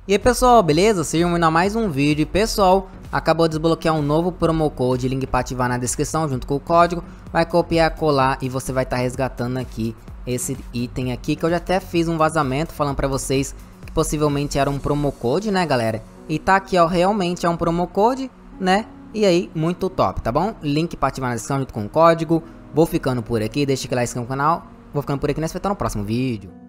E aí pessoal, beleza? Sejam bem-vindos a mais um vídeo. E pessoal, acabou de desbloquear um novo promo code, link para ativar na descrição junto com o código. Vai copiar, colar e você vai estar resgatando aqui esse item aqui, que eu já até fiz um vazamento falando para vocês que possivelmente era um promo code, né galera? E tá aqui ó, realmente é um promo code, né? E aí, muito top, tá bom? Link para ativar na descrição junto com o código. Vou ficando por aqui, deixa aquele like no canal. Vou ficando por aqui, nós vemos no próximo vídeo.